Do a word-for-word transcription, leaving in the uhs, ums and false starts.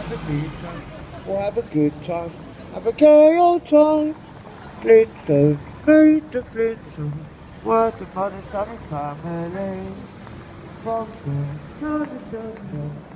the meantime, we'll have a good time. Have a gay old time. Flintstones, meet the Flintstones. What a mother, son, and family. From the